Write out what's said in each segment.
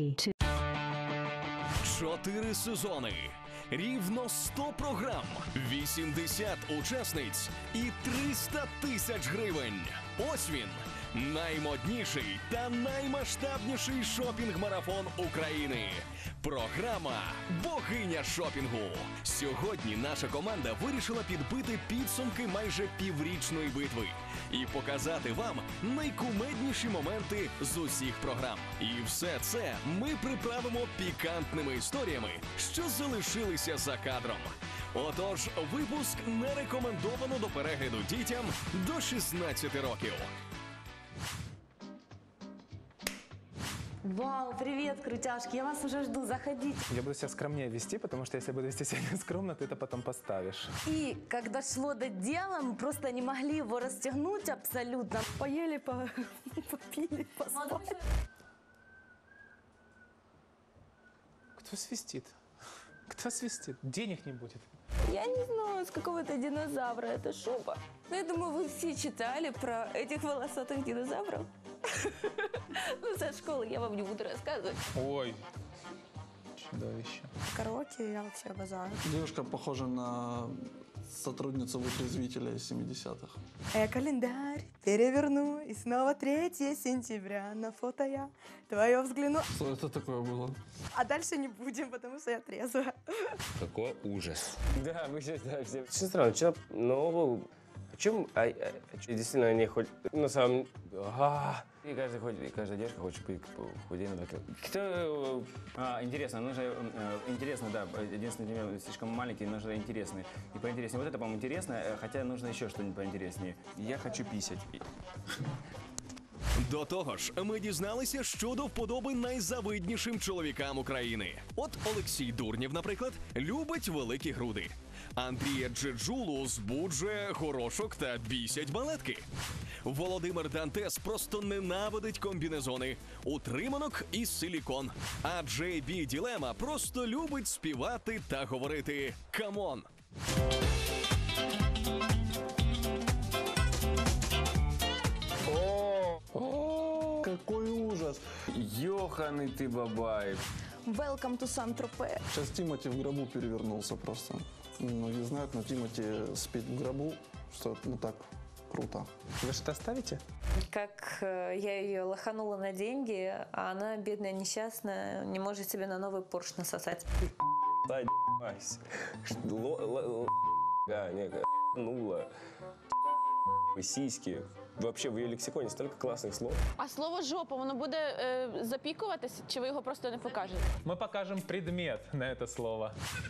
4 сезони, рівно 100 програм, 80 учасниць і 300 тисяч гривень. Ось він, наймодніший та наймасштабніший шопінг-марафон України. Програма «Богиня шопінгу». Сьогодні наша команда вирішила підбити підсумки майже піврічної битви і показати вам найкумедніші моменти з усіх програм. І все це ми приправимо пікантними історіями, що залишилися за кадром. Отож, випуск не рекомендовано до перегляду дітям до 16 років. Вау, привет, крутяшки, я вас уже жду, заходите. Я буду себя скромнее вести, потому что если я буду вести себя нескромно, ты это потом поставишь. И когда шло до дела, мы просто не могли его расстегнуть абсолютно. Поели, попили, поспали. Кто свистит? Кто свистит? Денег не будет. Я не знаю, с какого-то динозавра эта шуба. Но я думаю, вы все читали про этих волосатых динозавров. Ну, со школы я вам не буду рассказывать. Ой, чудовище. Караоке я вообще обожаю. Девушка похожа на сотрудницу вытрезвителя из 70-х. Я календарь переверну, и снова 3 сентября. На фото я твое взгляну. Что это такое было? А дальше не будем, потому что я трезвая. Какой ужас. Да, мы сейчас, да, все. Очень странно, человек, ну, почему, действительно, они хоть, на самом, и каждая девушка хочет быть худее на 2 кило. Кто, интересно, нужно, интересно, да, единственное, слишком маленький, нужно интересный, и поинтереснее. Вот это, по-моему, интересно, хотя нужно еще что-нибудь поинтереснее. Я хочу писать. До того ж, ми дізналися щодо вподоби найзавиднішим чоловікам України. От Олексій Дурнєв, наприклад, любить великі груди. Андрія Джеджулу збуджує горошок та бісять балетки. Володимир Дантес просто ненавидить комбінезони, утриманок і силікон. А Джей Бі Ділема просто любить співати та говорити «камон». Какой ужас! Ёханый ты бабай. Welcome to Сан-Тропе. Сейчас Тимати в гробу перевернулся просто. Многие знают, но Тимати спит в гробу, что ну так круто. Вы что-то оставите? Как я ее лоханула на деньги, а она, бедная, несчастная, не может себе на новый Порш насосать. Да, ебать. Нула. Сиськи. Вообще в її лексиконі стільки класних слов. А слово «жопа», воно буде запікуватись, чи ви його просто не покажете? Мы покажем предмет на это слово.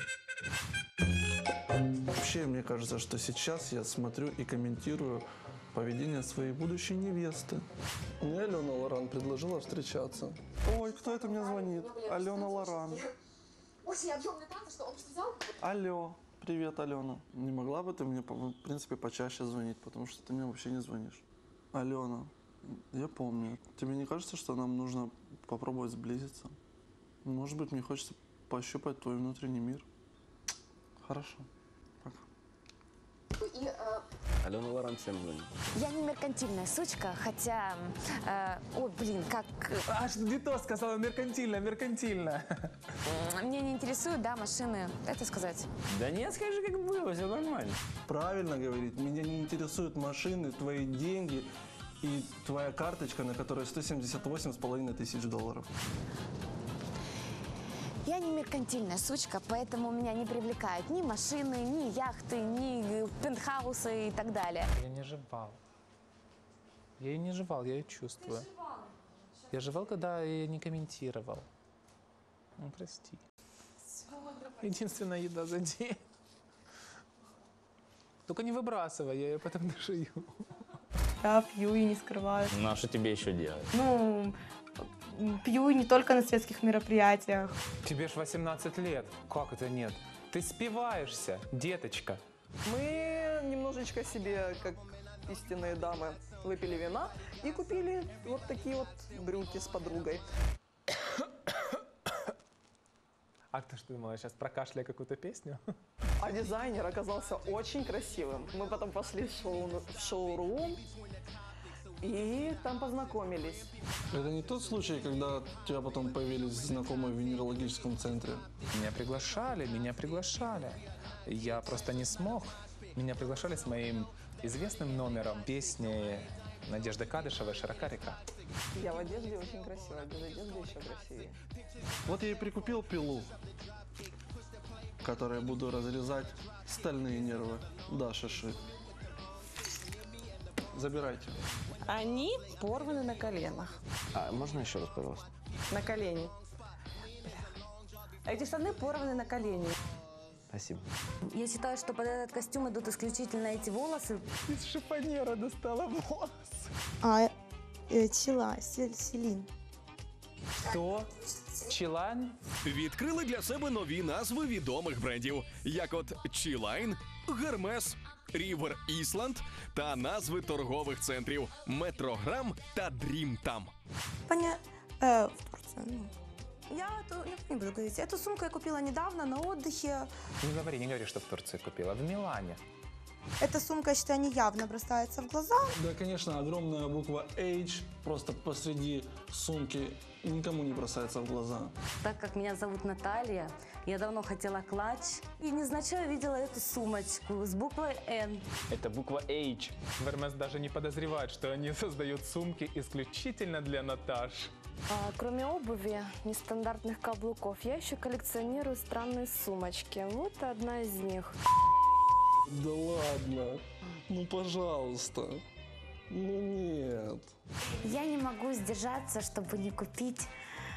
Вообще, мне кажется, что сейчас я смотрю и комментирую поведение своей будущей невесты. Мне Алена Лоран предложила встречаться. Ой, кто это мне звонит? Алена Лоран. Очень объемный танцы, что он сказал? Алло. Привет, Алена. Не могла бы ты мне, в принципе, почаще звонить, потому что ты мне вообще не звонишь. Алена, я помню. Тебе не кажется, что нам нужно попробовать сблизиться? Может быть, мне хочется пощупать твой внутренний мир? Хорошо. Пока. И, Алена Лоран всем звонит. Я не меркантильная сучка, хотя... ой, блин, как... Аж не то сказала, меркантильно, меркантильно. Меня не интересуют, да, машины. Это сказать. Да нет, скажи, как было, все нормально. Правильно говорит. Меня не интересуют машины, твои деньги и твоя карточка, на которой 178,5 тысяч долларов. Я не меркантильная сучка, поэтому меня не привлекают ни машины, ни яхты, ни пентхаусы и так далее. Я не жевал. Я ее не жевал, я ее чувствую. Я жевал, когда я не комментировал. Ну, прости. Единственная еда за день. Только не выбрасывай, я ее потом дожую. Я пью и не скрываю. Ну, а что тебе еще делать? Ну, пью не только на светских мероприятиях. Тебе ж 18 лет. Как это нет? Ты спиваешься, деточка. Мы немножечко себе, как истинные дамы, выпили вина и купили вот такие вот брюки с подругой. А ты что думала, сейчас прокашляю какую-то песню? А дизайнер оказался очень красивым. Мы потом пошли в шоурум, И там познакомились. Это не тот случай, когда у тебя потом появились знакомые в венерологическом центре? Меня приглашали. Я просто не смог. Меня приглашали с моим известным номером песни Надежды Кадышевой «Широка река». Я в одежде очень красивая, без одежды еще красивее. Вот я и прикупил пилу, которой я буду разрезать стальные нервы Даши Ши. Забирайте. Они порваны на коленах. А можно еще раз, пожалуйста? На колени. Эти штаны порваны на колени. Спасибо. Я считаю, что под этот костюм идут исключительно эти волосы. Из шифонера достала волос. Селин. Хто? Чилайн? Відкрили для себе нові назви відомих брендів, як от Чілайн, Гермес, Рівер Ісланд та назви торгових центрів Метрограм та Дрімтам. В Турции. Я не буду говорить. Эту сумку я купила недавно на отдыхе. Не говори, что в Турции купила. В Милане. Эта сумка, я считаю, неявно бросается в глаза. Да, конечно, огромная буква H просто посреди сумки никому не бросается в глаза. Так как меня зовут Наталья, я давно хотела клатч и невзначай видела эту сумочку с буквой N. Это буква H. Hermes даже не подозревает, что они создают сумки исключительно для Наташ. Кроме обуви, нестандартных каблуков, я еще коллекционирую странные сумочки. Вот одна из них. Да ладно, ну пожалуйста, ну нет. Я не могу сдержаться, чтобы не купить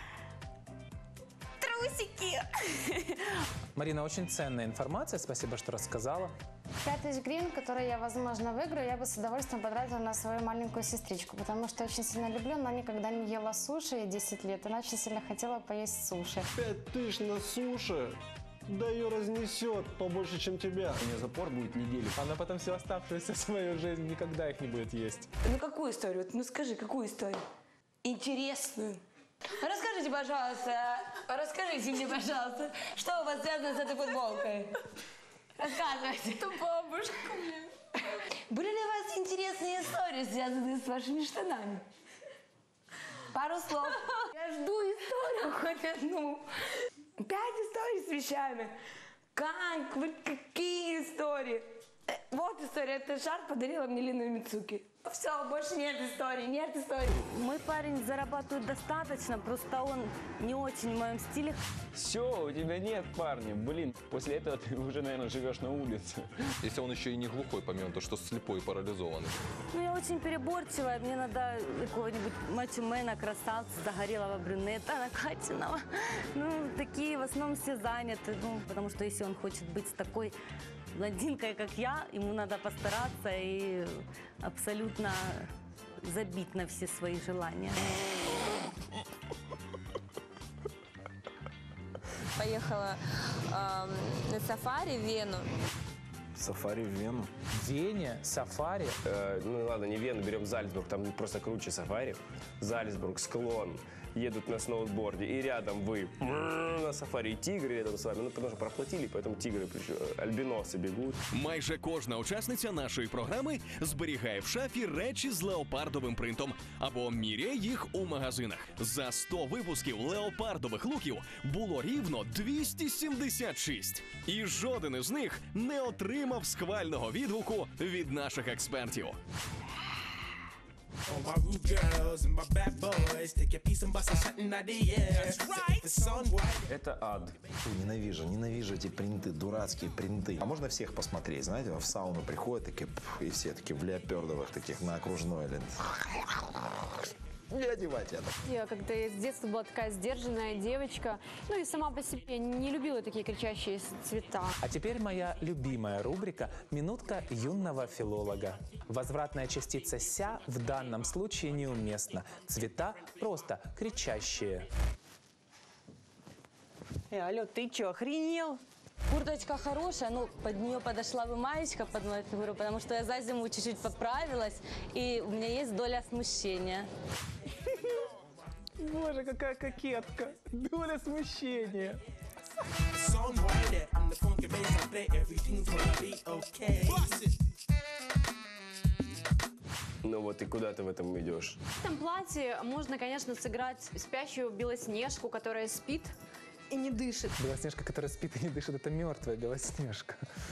трусики. Марина, очень ценная информация. Спасибо, что рассказала. 5000 гривен, которые я, возможно, выиграю, я бы с удовольствием потратила на свою маленькую сестричку, потому что очень сильно люблю. Она никогда не ела суши 10 лет. Она очень сильно хотела поесть суши. 5000 на суши? Да ее разнесет побольше, чем тебя. У меня запор будет неделю. Она потом всю оставшуюся свою жизнь никогда их не будет есть. Ну какую историю? Ну скажи, какую историю? Интересную. Расскажите, мне, пожалуйста, что у вас связано с этой футболкой? Рассказывайте. Это бабушка. Были ли у вас интересные истории, связанные с вашими штанами? Пару слов. Я жду историю хоть одну. 5 историй с вещами. Как? Вот какие истории? Вот история. Этот шар подарила мне Лина Мицуки. Все, больше нет историй, Мой парень зарабатывает достаточно, просто он не очень в моем стиле. Все, у тебя нет парня. Блин, после этого ты уже, наверное, живешь на улице. Если он еще и не глухой, помимо того, что слепой и парализованный. Ну, я очень переборчивая. Мне надо какого-нибудь мачо-мена, красавца, загорелого брюнета, накачанного. Ну, такие в основном все заняты. Ну, потому что если он хочет быть с такой блондинкой, как я, ему надо постараться и абсолютно забить на все свои желания. Поехала на сафари в Вену. Сафари в Вену? В Вене? Сафари? Ну ладно, не Вену, берем Зальцбург, там просто круче сафари. Зальцбург, склон, едут на сноуборде, и рядом вы на сафари, и тигры рядом с вами. Ну, потому что проплатили, поэтому тигры, альбиноси бігуть. Майже кожна учасниця нашої програми зберігає в шафі речі з леопардовим принтом або міряє їх у магазинах. За 100 випусків леопардових луків було рівно 276. І жоден із них не отримав схвального відгуку від наших експертів. Это ад. Ненавижу эти принты, дурацкие принты. А можно всех посмотреть, знаете, в сауну приходят такие, и все такие в леопердовых таких на окружной или... Не одевать это. Я когда с детства была такая сдержанная девочка, ну и сама по себе не любила такие кричащие цвета. А теперь моя любимая рубрика «Минутка юного филолога». Возвратная частица «ся» в данном случае неуместна. Цвета просто кричащие. Алло, ты чё, охренел? Курточка хорошая, но под нее подошла бы маечка под мою фигуру, потому что я за зиму чуть-чуть поправилась, и у меня есть доля смущения. Боже, какая кокетка! Доля смущения! Ну вот и куда ты в этом идешь? В этом платье можно, конечно, сыграть спящую Белоснежку, которая спит и не дышит. Белоснежка, которая спит и не дышит, это мертвая Белоснежка.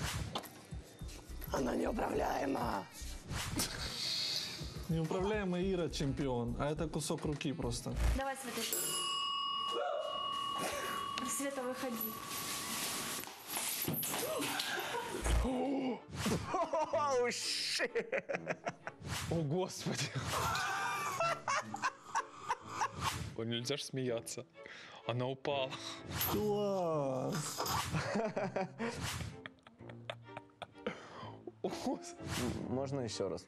Она неуправляема. Неуправляемая Ира чемпион, а это кусок руки просто. Давай, Света. Света, выходи. О, Господи! Ой, нельзя ж смеяться. Она упала. Класс! Можно еще раз?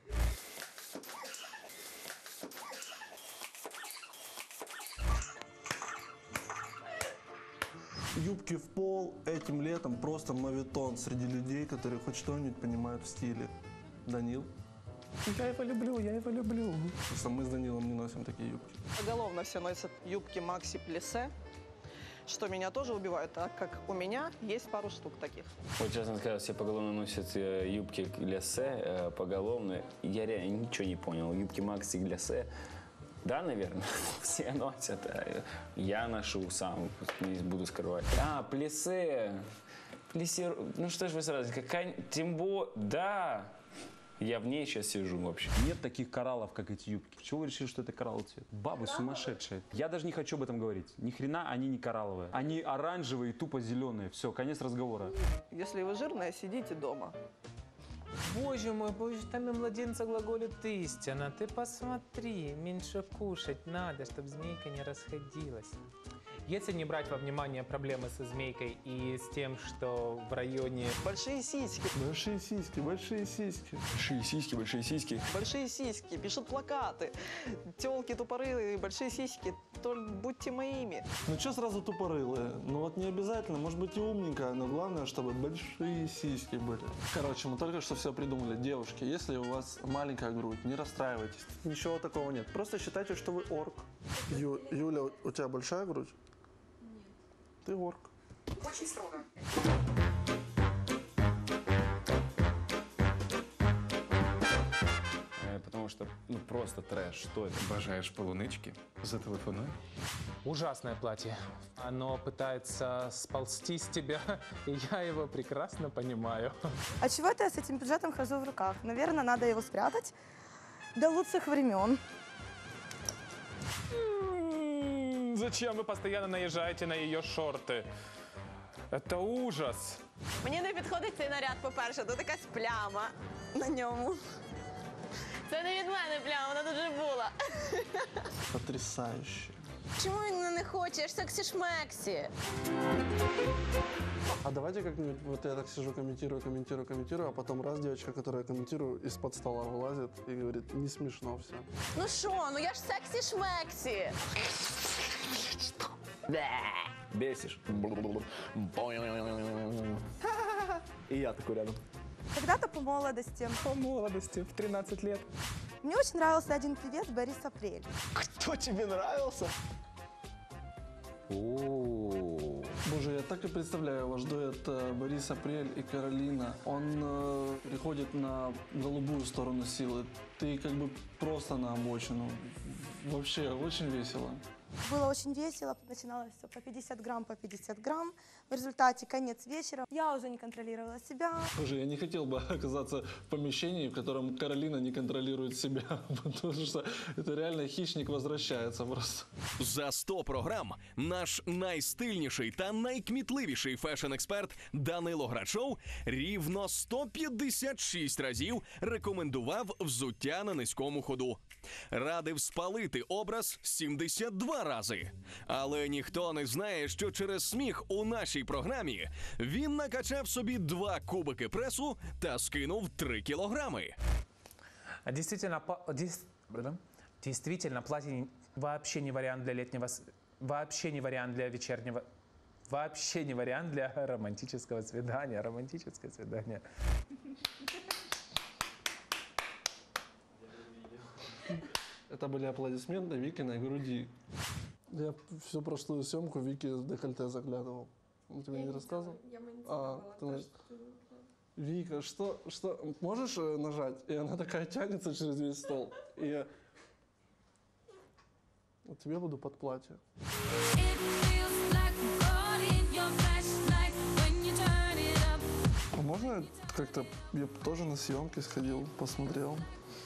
Юбки в пол этим летом просто моветон среди людей, которые хоть что-нибудь понимают в стиле. Данил? Я его люблю, я его люблю. Просто мы с Данилом не носим такие юбки. Поголовно все носят юбки Макси Плесе, что меня тоже убивает, так как у меня есть пару штук таких. Вот, честно сказать, все поголовно носят юбки Гляссе, поголовно. Я реально ничего не понял. Юбки Макси Гляссе. Да, наверное, все носят. Я ношу сам, не буду скрывать. А, Плесе. Плесе. Ну что ж вы сразу, какая... Тем более, да. Я в ней сейчас сижу вообще. Нет таких кораллов, как эти юбки. Чего вы решили, что это коралловый цвет? Бабы сумасшедшие. Я даже не хочу об этом говорить. Ни хрена они не коралловые. Они оранжевые и тупо зеленые. Все, конец разговора. Если вы жирная, сидите дома. Боже мой, боже, там и младенца глаголит истина. Ты посмотри, меньше кушать надо, чтобы змейка не расходилась. Если не брать во внимание проблемы со змейкой и с тем, что в районе... Большие сиськи. Большие сиськи, большие сиськи. Большие сиськи, большие сиськи. Большие сиськи, пишут плакаты. Телки тупорылые, большие сиськи, только будьте моими. Ну что сразу тупорылые? Ну вот не обязательно, может быть и умненькая, но главное, чтобы большие сиськи были. Короче, мы только что все придумали. Девушки, если у вас маленькая грудь, не расстраивайтесь. Ничего такого нет. Просто считайте, что вы орк. Юля, у тебя большая грудь? Нет. Ты орк. Очень строго. Потому что, ну, просто трэш. Что это? Бажаешь полунички? Зателефонуй. Ужасное платье. Оно пытается сползти с тебя, и я его прекрасно понимаю. А чего это я с этим бюджетом хожу в руках? Наверное, надо его спрятать до лучших времен. Зачем вы постоянно наезжаете на ее шорты? Это ужас. Мені не підходить цей наряд, по-перше, тут якась пляма на ньому. Це не від мене пляма, вона дуже була. Потрясающе. Чому він не хоче? Я ж сексі-шмексі. А давайте как-нибудь, вот я так сижу, комментирую, а потом раз девочка, которая комментирую, из-под стола вылазит и говорит, не смешно все. Ну що, ну я ж сексі-шмексі. Бесишь. И я такой рядом. Когда-то по молодости. По молодости, в 13 лет. Мне очень нравился один певец Борис Апрель. Кто тебе нравился? Боже, я так и представляю ваш дуэт Борис Апрель и Каролина. Он переходит на голубую сторону силы. Ты как бы просто на обочину. Вообще очень весело. Было очень весело, начиналось все по 50 грамм, по 50 грамм. В результате конец вечера. Я уже не контролировала себя. Боже, я не хотел бы оказаться в помещении, в котором Каролина не контролирует себя, потому что это реально хищник возвращается просто. За 100 програм наш найстильніший та найкмітливіший фешн-експерт Данило Грачов рівно 156 разів рекомендував взуття на низькому ходу. Радив спалити образ 72 рази. Але ніхто не знає, що через сміх у нашій програмі він накачав собі 2 кубики пресу та скинув 3 кілограми. Действительно, платье вообще не вариант для летнего, вообще не вариант для вечернего, вообще не вариант для романтического свидания. Романтическое свидание. Это были аплодисменты Викиной груди. Я всю прошлую съемку Вики в декольте заглядывал. Он тебе не рассказывал? Я монетизировала то, что... Вика, что, можешь нажать? И она такая тянется через весь стол. И я... Вот тебе буду под платье. А можно как-то... Я тоже на съемки сходил, посмотрел.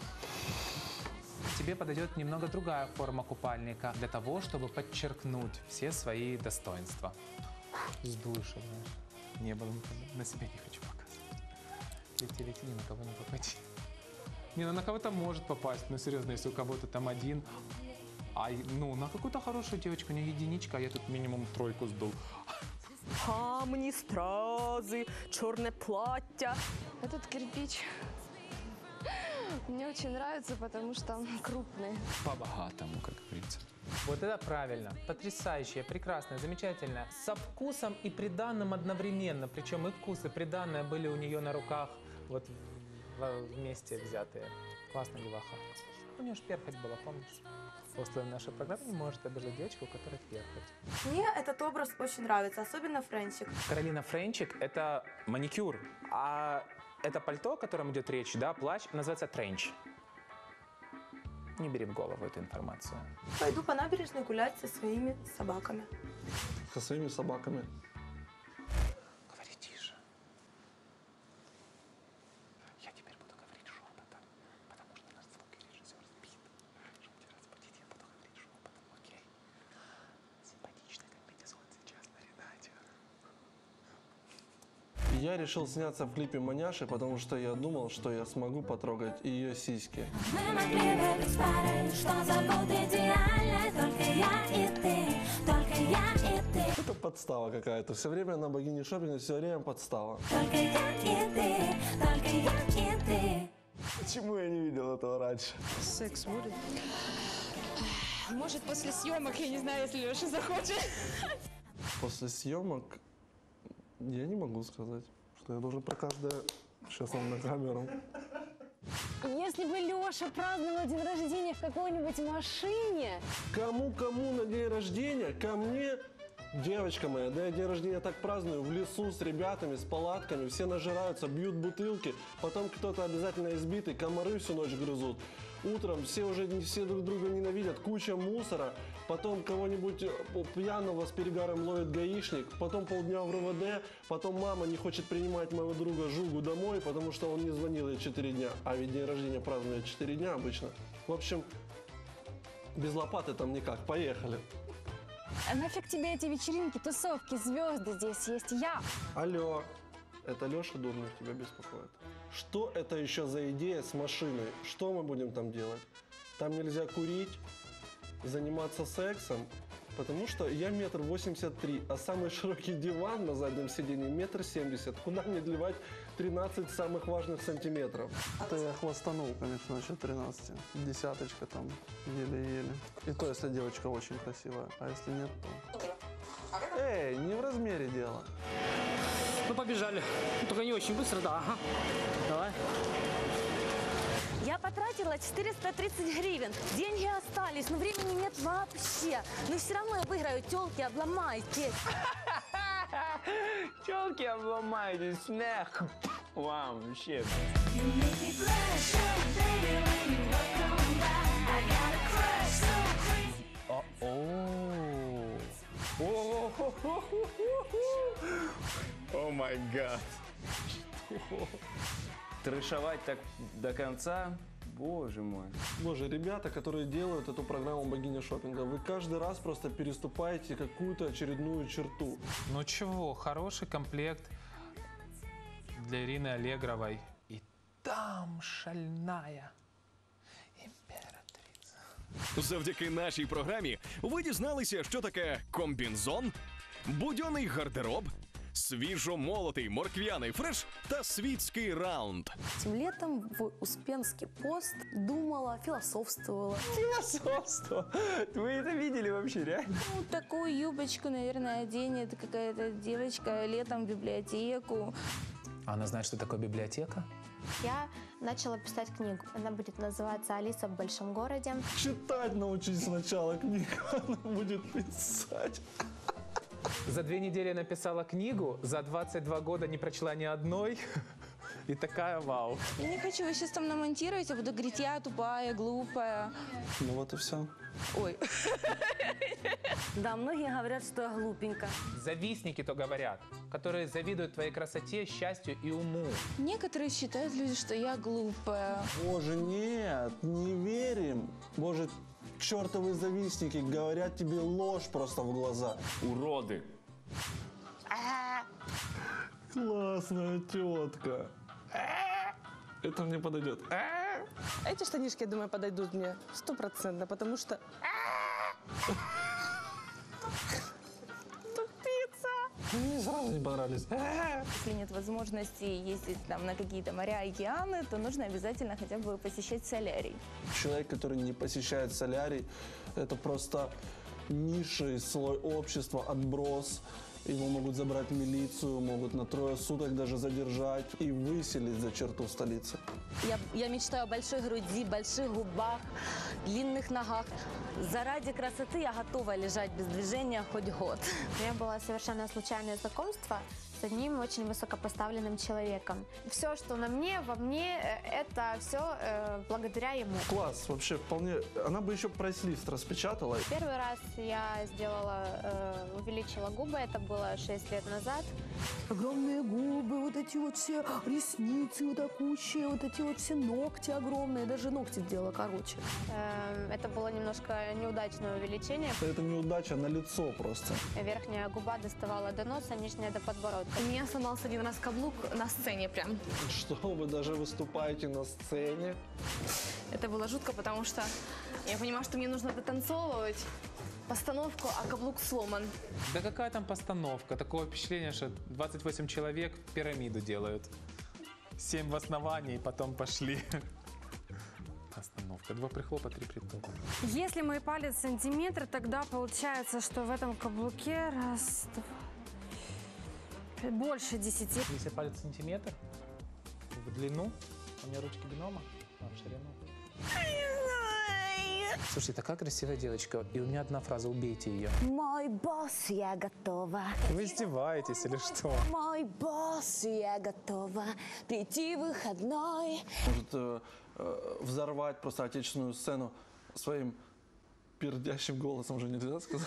Тебе подойдет немного другая форма купальника для того, чтобы подчеркнуть все свои достоинства. Сдуешь, знаешь. Не было никогда. На себя не хочу показывать. Лети, ни на кого не попади. Не, ну на кого-то может попасть, но серьезно, если у кого-то там один. Ну, на какую-то хорошую девочку, не единичка, а я тут минимум 3 сдул. Камні, стрази, чорне плаття. Этот кирпич мне очень нравится, потому что он крупный. По-богатому, как говорится. Вот это правильно. Потрясающее, прекрасное, замечательное. Со вкусом и приданным одновременно. Причем и вкус, и приданное были у нее на руках вот вместе взятые. Классная деваха. У нее же перхоть была, помнишь? После нашей программы не может обижать девочку, у которой перхоть. Мне этот образ очень нравится, особенно френчик. Каролина, френчик – это маникюр, а это пальто, о котором идет речь, да, плащ, называется тренч. Не бери в голову эту информацию. Пойду по набережной гулять со своими собаками. Со своими собаками. Говори тише. Я теперь буду говорить шепотом, потому что наш звукорежиссер спит. Чтобы тебя разбудить, я буду говорить шепотом, окей? Симпатичный комбинезон сейчас на Ренате. Я решил сняться в клипе Маняши, потому что я думал, что я смогу потрогать ее сиськи. Мы могли бы быть парой, что зовут идеальной, только я и ты, только я и ты. Это подстава какая-то. Все время на богине шопинга, все время подстава. Только я и ты, только я и ты. Почему я не видел этого раньше? Секс будет? Может, после съемок, я не знаю, если Леша захочет. После съемок я не могу сказать, что я должен про каждое... Сейчас вам на камеру. Если бы Леша праздновал день рождения в какой-нибудь машине... Кому на день рождения? Ко мне? Девочка моя, да я день рождения так праздную в лесу с ребятами, с палатками, все нажираются, бьют бутылки, потом кто-то обязательно избитый, комары всю ночь грызут. Утром все друг друга ненавидят, куча мусора, потом кого-нибудь пьяного с перегаром ловит гаишник, потом полдня в РВД, потом мама не хочет принимать моего друга Жугу домой, потому что он не звонил ей 4 дня, а ведь день рождения празднуют 4 дня обычно. В общем, без лопаты там никак, поехали. А нафиг тебе эти вечеринки, тусовки, звезды, здесь есть я. Алло, это Леша Дурнев тебя беспокоит? Что это еще за идея с машиной? Что мы будем там делать? Там нельзя курить, заниматься сексом, потому что я 1,83 м, а самый широкий диван на заднем сиденье 1,70 м. Куда мне девать 13 самых важных сантиметров? Это я хвастанул, конечно, насчет 13. Десяточка там, еле-еле. И то, если девочка очень красивая, а если нет, то... Эй, не в размере дело. Ну, побежали. Только не очень быстро, да, ага. Давай. Я потратила 430 гривен. Деньги остались, но времени нет вообще. Но все равно я выиграю. Тёлки, обломайтесь. Тёлки, обломайтесь. Смех. Вам вообще. О май гад. Трэшовать так до конца? Боже мой. Боже, ребята, которые делают эту программу «Богиня шопинга», вы каждый раз просто переступаете какую-то очередную черту. Ну чего, хороший комплект для Ирины Аллегровой. И там шальная імператриця. Завдяки нашій програмі ви дізналися, що таке комбінзон, будьонний гардероб, свіжомолотий морквяний фреш та світський раунд. Тем летом в Успенский пост думала, философствовала. Философство? Вы это видели вообще, реально? Ну, такую юбочку, наверное, оденет какая-то девочка летом в библиотеку. А она знает, что такое библиотека? Я начала писать книгу. Она будет называться «Алиса в большом городе». Читать научись сначала книгу, она будет писать. За 2 недели написала книгу, за 22 года не прочла ни одной. И такая вау. Я не хочу, вы сейчас там намонтируете, буду говорить, я тупая, глупая. Ну вот и все. Ой. Да, многие говорят, что я глупенькая. Завистники то говорят, которые завидуют твоей красоте, счастью и уму. Некоторые считают люди, что я глупая. Боже, нет, не верим. Боже, чертовы завистники говорят тебе ложь просто в глаза. Уроды. Классная тетка. Это мне подойдет. Эти штанишки, я думаю, подойдут мне 100%, потому что... Мне сразу не понравились. Если нет возможности ездить там на какие-то моря и океаны, то нужно обязательно хотя бы посещать солярий. Человек, который не посещает солярий, это просто низший слой общества, отброс. Его могут забрать в милицию, могут на 3 суток даже задержать и выселить за черту столицы. Я мечтаю о большой груди, больших губах, длинных ногах. Заради красоты я готова лежать без движения хоть год. У меня было совершенно случайное знакомство с одним очень высокопоставленным человеком. Все, что на мне, во мне, это все благодаря ему. Класс, вообще вполне. Она бы еще прайс-лист распечатала. Первый раз я увеличила губы, это было 6 лет назад. Огромные губы, вот эти вот все ресницы вот такущие, вот эти вот все ногти огромные, даже ногти сделала короче. Это было немножко неудачное увеличение. Это неудача на лицо просто. Верхняя губа доставала до носа, нижняя до подбородка. У меня сломался один раз каблук на сцене прям. Что, вы даже выступаете на сцене? Это было жутко, потому что я понимала, что мне нужно дотанцовывать постановку, а каблук сломан. Да какая там постановка? Такое впечатление, что 28 человек пирамиду делают. 7 в основании, потом пошли. Остановка. 2 прихлопа, 3 притопа. Если мой палец сантиметр, тогда получается, что в этом каблуке раз, два, больше 10. Если палец сантиметр в длину, у меня ручки гнома, а в ширину. Слушай, такая красивая девочка, и у меня одна фраза, убейте ее. Мой босс, я готова. Вы издеваетесь или что? Мой босс, я готова прийти в выходной. Может взорвать просто отечественную сцену своим пердящим голосом, уже нельзя сказать?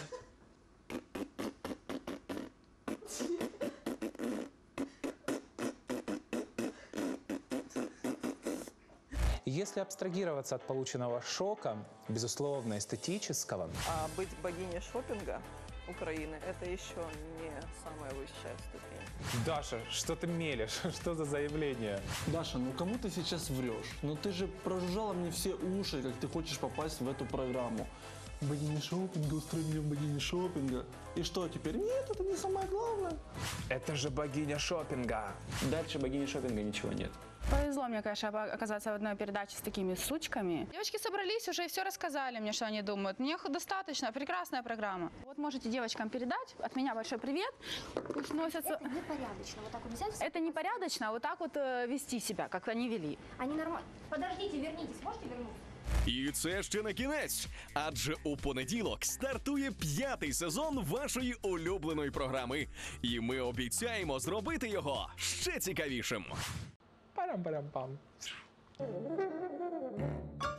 Если абстрагироваться от полученного шока, безусловно, эстетического... А быть богиней шопинга Украины – это еще не самая высшая ступень. Даша, что ты мелешь? Что за заявление? Даша, ну кому ты сейчас врешь? Ну ты же прожужжала мне все уши, как ты хочешь попасть в эту программу. Богиня шопинга, устрой меня в богине шопинга. И что теперь? Нет, это не самое главное. Это же богиня шопинга. Дальше богини шопинга ничего нет. Повезло мне, конечно, оказаться в одной передаче с такими сучками. Девочки собрались уже и все рассказали мне, что они думают. Мне достаточно, прекрасная программа. Вот можете девочкам передать от меня большой привет. Пусть носятся... Это непорядочно, вот так вот взять. Это непорядочно, вот так вот вести себя, как они вели. Они нормально. Подождите, вернитесь, можете вернуться? І це ще не кінець, адже у понеділок стартує 5-й сезон вашої улюбленої програми. І ми обіцяємо зробити його ще цікавішим. Парам-парам-пам.